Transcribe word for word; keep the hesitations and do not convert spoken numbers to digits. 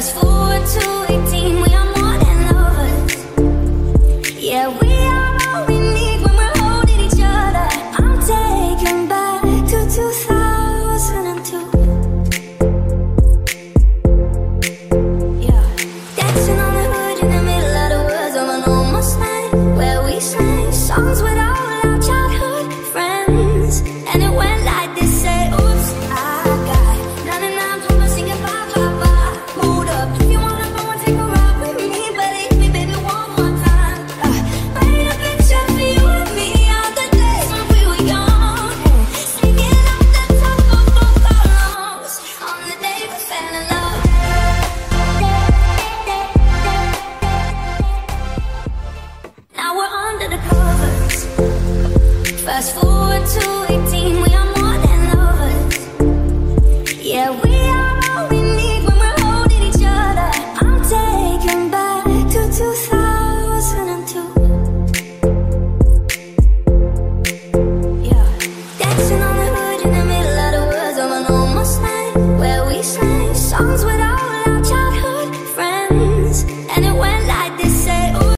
Fast forward to eighteen, we are more than lovers. Yeah, we are all we need when we're holding each other. I'm taken back to two thousand two. Yeah, dancing on the hood in the middle of the woods of an almost night, where we sang songs with all our childhood friends. And it went like this, say, oops, I got ninety-nine promising it, bye, bye, bye. Hold up, if you wanna go and take a ride with me, believe me, baby, one more time. uh, Paint a picture for you and me of the days when we were young, singing off the top of both our lungs on the day we fell in love. Now we're under the covers. Fast forward to eighteen, we are more than lovers. Yeah, we are all we need when we're holding each other. I'm taken back to two thousand two. Yeah, dancing on the hood in the middle of the woods of an almost night, where we sang songs with